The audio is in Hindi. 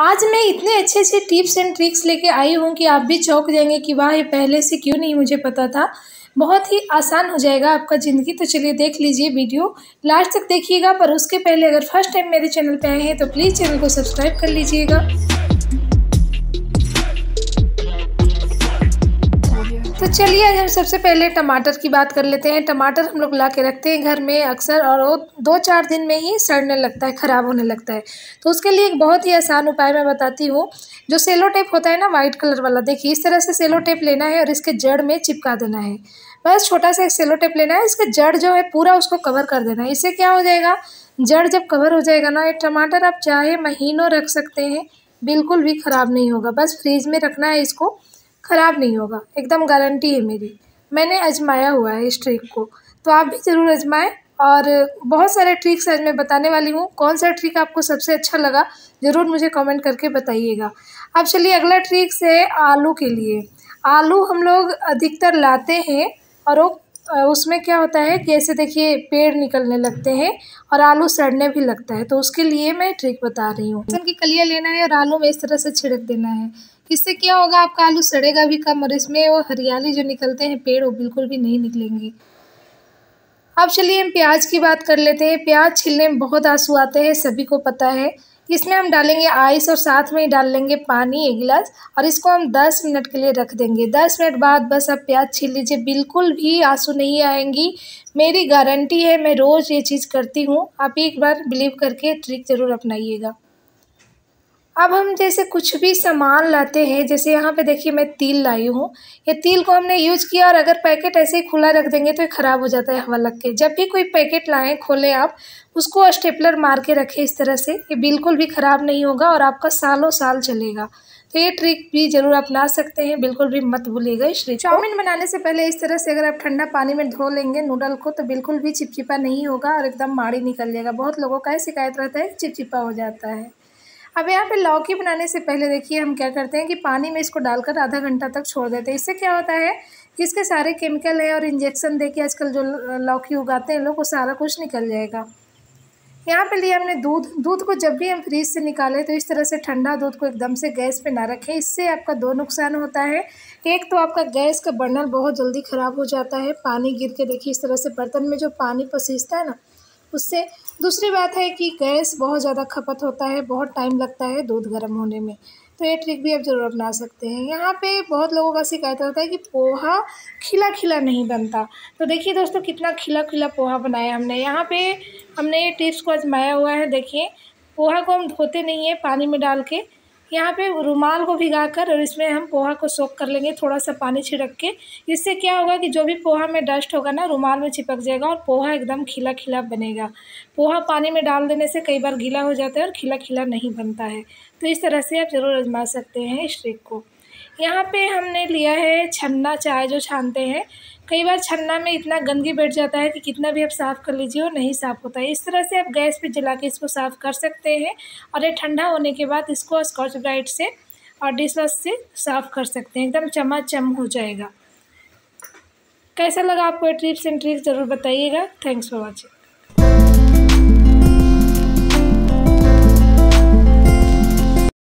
आज मैं इतने अच्छे अच्छे टिप्स एंड ट्रिक्स लेके आई हूँ कि आप भी चौंक जाएंगे कि वाह, ये पहले से क्यों नहीं मुझे पता था। बहुत ही आसान हो जाएगा आपका ज़िंदगी। तो चलिए देख लीजिए, वीडियो लास्ट तक देखिएगा। पर उसके पहले अगर फर्स्ट टाइम मेरे चैनल पे आए हैं तो प्लीज़ चैनल को सब्सक्राइब कर लीजिएगा। तो चलिए आज हम सबसे पहले टमाटर की बात कर लेते हैं। टमाटर हम लोग ला के रखते हैं घर में अक्सर, और वो 2-4 दिन में ही सड़ने लगता है, ख़राब होने लगता है। तो उसके लिए एक बहुत ही आसान उपाय मैं बताती हूँ। जो सेलो टेप होता है ना, वाइट कलर वाला, देखिए इस तरह से सेलो टेप लेना है और इसके जड़ में चिपका देना है। बस छोटा सा एक सेलो टेप लेना है, इसके जड़ जो है पूरा उसको कवर कर देना है। इससे क्या हो जाएगा, जड़ जब कवर हो जाएगा ना, ये टमाटर आप चाहे महीनों रख सकते हैं, बिल्कुल भी ख़राब नहीं होगा। बस फ्रीज में रखना है इसको, ख़राब नहीं होगा, एकदम गारंटी है मेरी। मैंने आजमाया हुआ है इस ट्रिक को, तो आप भी ज़रूर आजमाएं। और बहुत सारे ट्रिक्स आज मैं बताने वाली हूँ। कौन सा ट्रिक आपको सबसे अच्छा लगा ज़रूर मुझे कमेंट करके बताइएगा। अब चलिए अगला ट्रिक्स है आलू के लिए। आलू हम लोग अधिकतर लाते हैं और वो उसमें क्या होता है कि ऐसे देखिए पेड़ निकलने लगते हैं और आलू सड़ने भी लगता है। तो उसके लिए मैं ट्रिक बता रही हूँ। लहसुन की कलियाँ लेना है और आलू में इस तरह से छिड़क देना है। इससे क्या होगा, आपका आलू सड़ेगा भी कम और इसमें वो हरियाली जो निकलते हैं पेड़, वो बिल्कुल भी नहीं निकलेंगे। अब चलिए हम प्याज की बात कर लेते हैं। प्याज छीलने में बहुत आंसू आते हैं, सभी को पता है। इसमें हम डालेंगे आइस और साथ में ही डाल लेंगे पानी 1 गिलास, और इसको हम 10 मिनट के लिए रख देंगे। 10 मिनट बाद बस आप प्याज छील लीजिए, बिल्कुल भी आंसू नहीं आएंगी, मेरी गारंटी है। मैं रोज़ ये चीज़ करती हूँ, आप एक बार बिलीव करके ट्रिक ज़रूर अपनाइएगा। अब हम जैसे कुछ भी सामान लाते हैं, जैसे यहाँ पे देखिए मैं तिल लाई हूँ। ये तिल को हमने यूज़ किया और अगर पैकेट ऐसे ही खुला रख देंगे तो ये ख़राब हो जाता है हवा लग के। जब भी कोई पैकेट लाएं, खोलें आप, उसको स्टेपलर मार के रखें इस तरह से, ये बिल्कुल भी ख़राब नहीं होगा और आपका सालों साल चलेगा। तो ये ट्रिक भी ज़रूर अपना सकते हैं, बिल्कुल भी मत भूलिएगा इस ट्रिक को। चाउमीन बनाने से पहले इस तरह से अगर आप ठंडा पानी में धो लेंगे नूडल को, तो बिल्कुल भी चिपचिपा नहीं होगा और एकदम माड़ी निकल जाएगा। बहुत लोगों का शिकायत रहता है चिपचिपा हो जाता है। अब यहाँ पे लौकी बनाने से पहले देखिए हम क्या करते हैं कि पानी में इसको डालकर आधा घंटा तक छोड़ देते हैं। इससे क्या होता है कि इसके सारे केमिकल है और इंजेक्शन दे के आजकल जो लौकी उगाते हैं लोग, वो सारा कुछ निकल जाएगा। यहाँ पे लिया हमने दूध। दूध को जब भी हम फ्रीज से निकालें तो इस तरह से ठंडा दूध को एकदम से गैस पे ना रखें। इससे आपका 2 नुकसान होता है। एक तो आपका गैस का बर्नर बहुत जल्दी ख़राब हो जाता है, पानी गिर के देखिए इस तरह से बर्तन में जो पानी पसीजता है ना, उससे। दूसरी बात है कि गैस बहुत ज़्यादा खपत होता है, बहुत टाइम लगता है दूध गर्म होने में। तो ये ट्रिक भी आप ज़रूर अपना सकते हैं। यहाँ पे बहुत लोगों का शिकायत होता है कि पोहा खिला खिला नहीं बनता। तो देखिए दोस्तों, कितना खिला खिला पोहा बनाया हमने। यहाँ पे हमने ये टिप्स को आजमाया हुआ है। देखिए पोहा को हम धोते नहीं है, पानी में डाल के यहाँ पे रुमाल को भिगाकर और इसमें हम पोहा को सोक कर लेंगे, थोड़ा सा पानी छिड़क के। इससे क्या होगा कि जो भी पोहा में डस्ट होगा ना, रुमाल में चिपक जाएगा और पोहा एकदम खिला खिला बनेगा। पोहा पानी में डाल देने से कई बार गीला हो जाता है और खिला खिला नहीं बनता है। तो इस तरह से आप ज़रूर आजमा सकते हैं इस ट्रिक को। यहाँ पे हमने लिया है छन्ना, चाय जो छानते हैं। कई बार छन्ना में इतना गंदगी बैठ जाता है कि कितना भी आप साफ़ कर लीजिए वो नहीं साफ़ होता है। इस तरह से आप गैस पे जला के इसको साफ़ कर सकते हैं और ये ठंडा होने के बाद इसको स्कॉच ब्राइट से और डिश वॉश से साफ़ कर सकते हैं, एकदम चमाचम हो जाएगा। कैसा लगा आपको ये टिप्स एंड ट्रिक्स ज़रूर बताइएगा। Thanks for watching.